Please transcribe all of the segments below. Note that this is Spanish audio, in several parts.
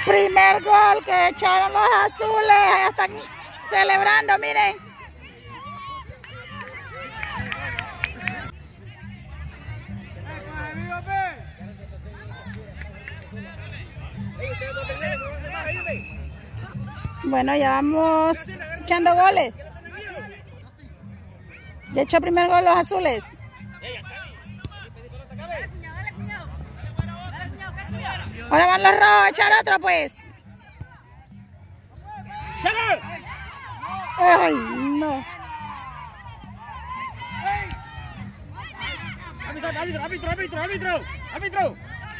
Primer gol que echaron los azules. Ya están celebrando, miren. Bueno, ya vamos echando goles. Ya echó el primer gol los azules. Ahora van los rojos a echar otro, pues. Ay, no. Árbitro.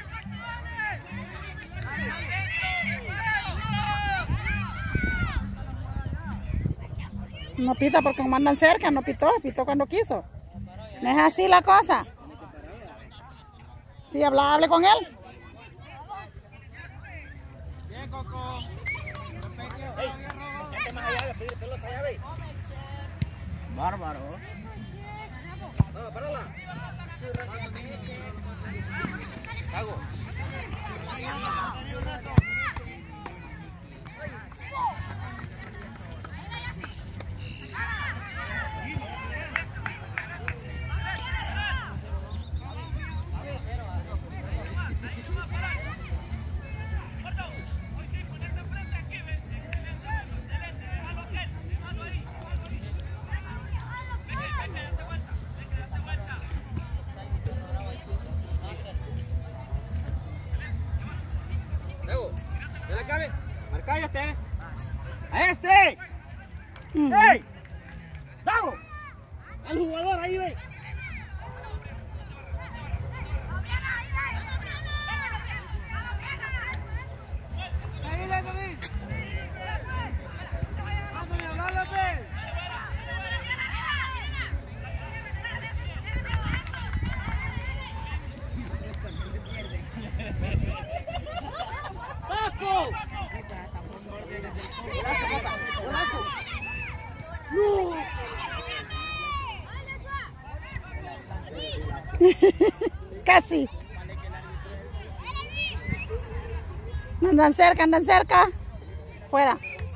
No pita porque como andan cerca, no pitó cuando quiso. No es así la cosa. Sí, hable con él. Bien, Coco. Bárbaro. No, párala. Hago. Marca a este. ¡Ey! ¡Dago! El jugador ahí ve. Casi. Andan cerca. Fuera.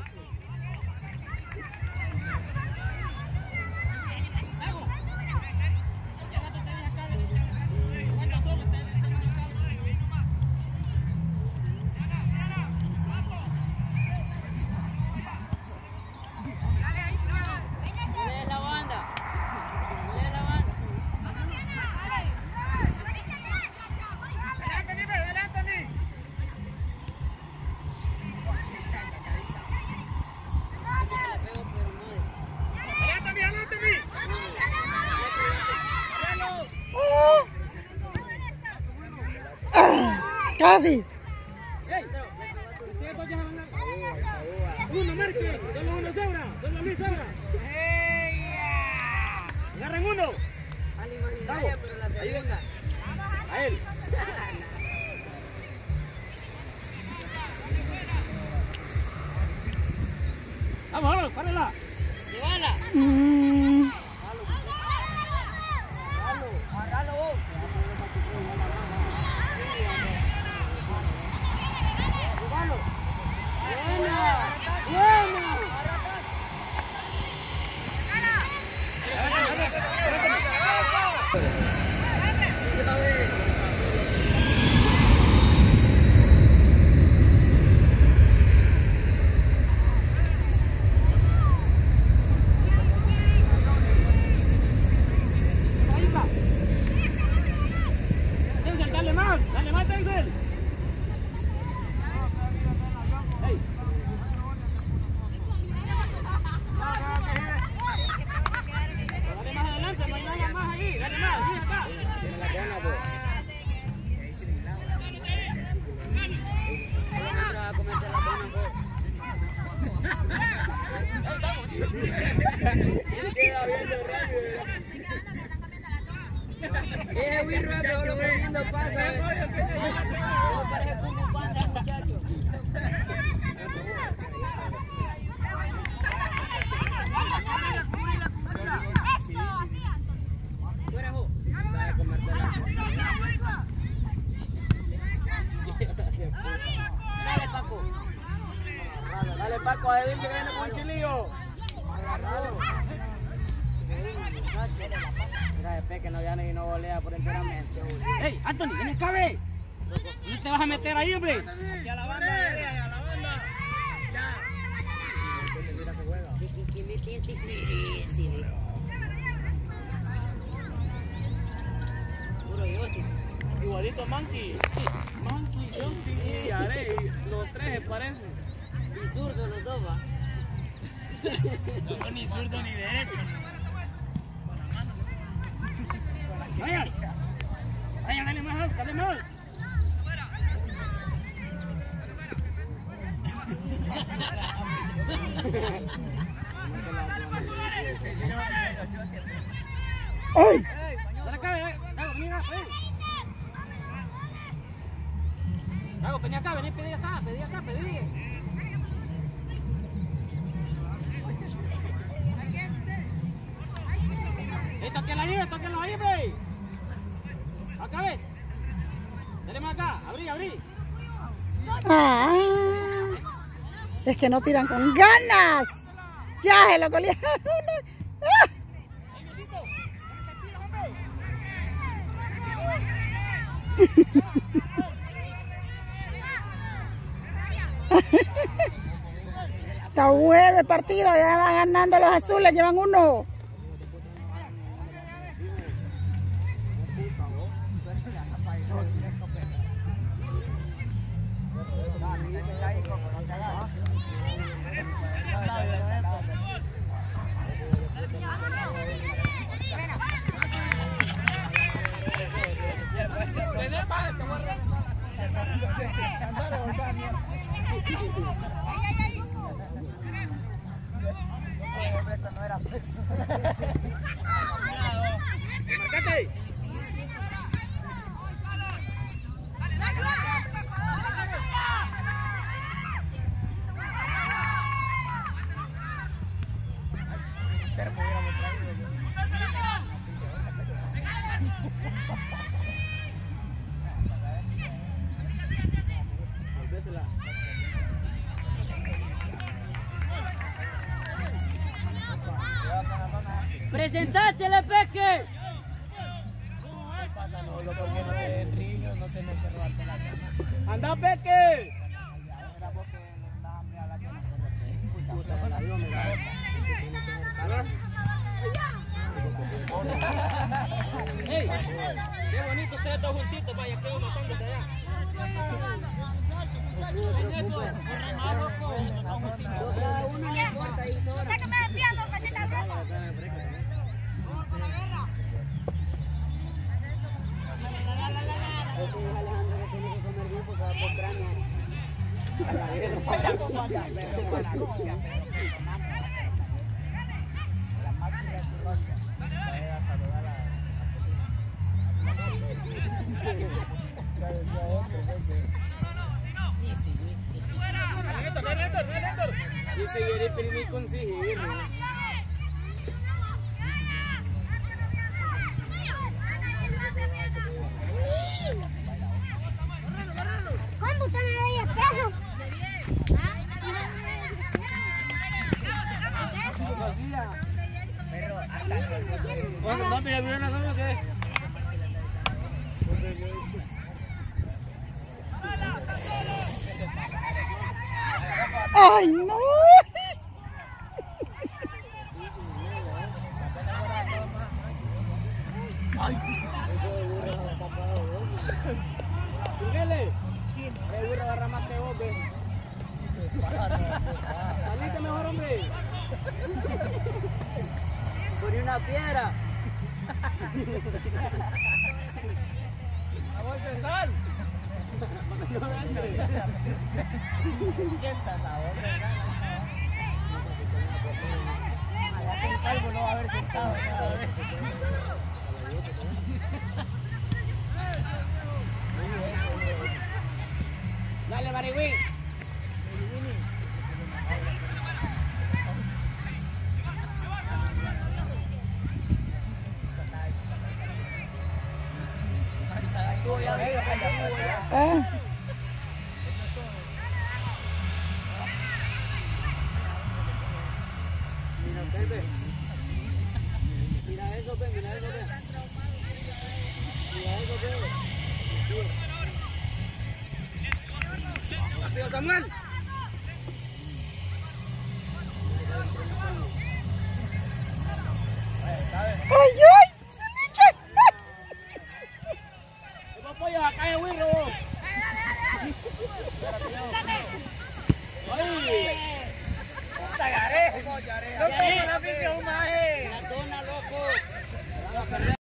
Casi. Uno, marque. Solo sobra. Solo Luis sobra. Agarren uno. Al imaginaria, pero la segunda. A él. Vamos, párala. Llévala. Agárralo vos. Dale más, Denzel. Dale más adelante, no hay nada más ahí. Dale más, ahí está. Tiene la gana, pues. Va a cometer la pena, pues. Queda viendo rápido. Muy rápido, lo que viendo pasa. No parece como un panda, muchacho. Fuera, jo. Dale, Paco. coge bien que viene con un chilillo. Mira, después que no viene y no golea por enteramente. ¡Ey, Anthony, ven acá, ve! ¿No te vas a meter ahí, hombre? Aquí a la banda, a la banda. Ya. Igualito a Monkey. Monkey, Jumpy y Are. Los tres se parecen. Y zurdo los dos, va. No, ni zurdo ni derecho. Vaya. Vaya, dale más, dale más. ¡Ay! Dale acá, vení acá, vení acá, vení, pedí acá, pedí. Tóquenlo ahí, hombre. Acá, ve. Dale más acá, abrí. Ah, es que no tiran con ganas. Ya se lo golearon. ¡Ah! Está bueno el partido, ya van ganando los azules, llevan uno. ¡Marcate! ¡Presentate, Le Peque! ¡Anda, Peque! ¡Ey! ¡Qué bonito ustedes dos juntitos! Vaya, quedo matándote allá. Cada uno no importa ahí sola. Sácame de piano, cacheta roja. Ese es Alejandro que tiene que comer bien porque va por cráneo. Y seguir el primer conseguir. ¿Cómo están ahí a peso? Bueno, no, mira, mira, no sé. ¡Ay, no! Síguele. El burro agarra más que vos, ve. Salite mejor, hombre. Poní una piedra. A vos se sal. Dale, Marigüín. Ah. eso ven, mira eso ven. Mira eso ven. Rápido, Samuel. ¡Ay, ay! ¡Ceviche! Los pollos acá en Wirro. ¡Ay! ¡Puta, Yaré! ¡No como la afición, maje! La dona, loco.